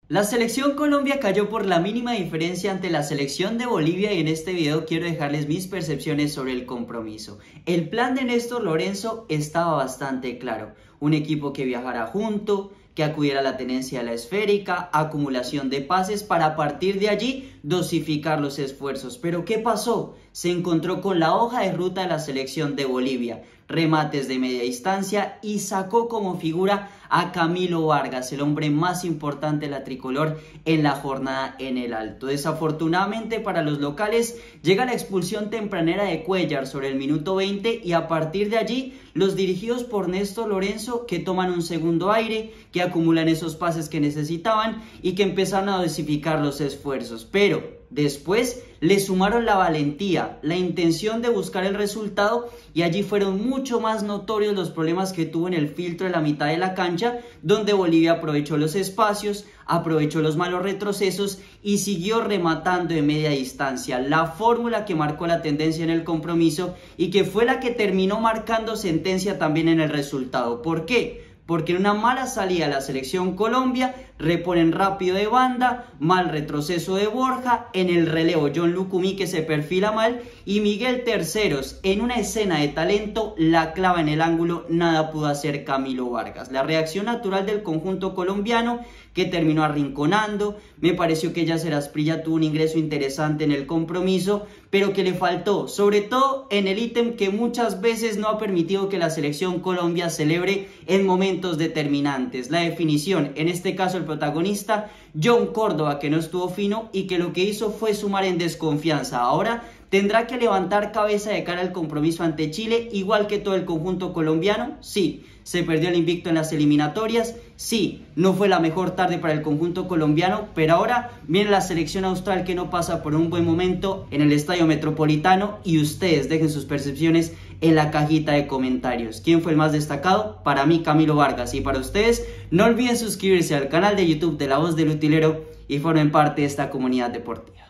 La selección Colombia cayó por la mínima diferencia ante la selección de Bolivia y en este video quiero dejarles mis percepciones sobre el compromiso. El plan de Néstor Lorenzo estaba bastante claro. Un equipo que viajara junto, que acudiera a la tenencia de la esférica, acumulación de pases para a partir de allí dosificar los esfuerzos. Pero ¿qué pasó? Se encontró con la hoja de ruta de la selección de Bolivia, remates de media distancia y sacó como figura a Camilo Vargas, el hombre más importante de la tricolor en la jornada en el Alto. Desafortunadamente para los locales llega la expulsión tempranera de Cuéllar sobre el minuto 20 y a partir de allí los dirigidos por Néstor Lorenzo que toman un segundo aire, que acumulan esos pases que necesitaban y que empezaron a dosificar los esfuerzos. Pero después le sumaron la valentía, la intención de buscar el resultado y allí fueron mucho más notorios los problemas que tuvo en el filtro de la mitad de la cancha, donde Bolivia aprovechó los espacios, aprovechó los malos retrocesos y siguió rematando de media distancia. La fórmula que marcó la tendencia en el compromiso y que fue la que terminó marcando sentencia también en el resultado. ¿Por qué? Porque en una mala salida de la selección Colombia, reponen rápido de banda, mal retroceso de Borja, en el relevo John Lucumí que se perfila mal y Miguel Terceros en una escena de talento la clava en el ángulo, nada pudo hacer Camilo Vargas. La reacción natural del conjunto colombiano que terminó arrinconando, me pareció que Yasser Asprilla tuvo un ingreso interesante en el compromiso, pero que le faltó, sobre todo en el ítem que muchas veces no ha permitido que la selección Colombia celebre en momentos determinantes, la definición, en este caso el protagonista, John Córdoba, que no estuvo fino y que lo que hizo fue sumar en desconfianza. Ahora tendrá que levantar cabeza de cara al compromiso ante Chile, igual que todo el conjunto colombiano. Sí, se perdió el invicto en las eliminatorias, sí, no fue la mejor tarde para el conjunto colombiano, pero ahora viene la selección austral que no pasa por un buen momento en el Estadio Metropolitano y ustedes dejen sus percepciones en la cajita de comentarios. ¿Quién fue el más destacado? Para mí, Camilo Vargas. Y para ustedes, no olviden suscribirse al canal de YouTube de La Voz del Utilero y formen parte de esta comunidad deportiva.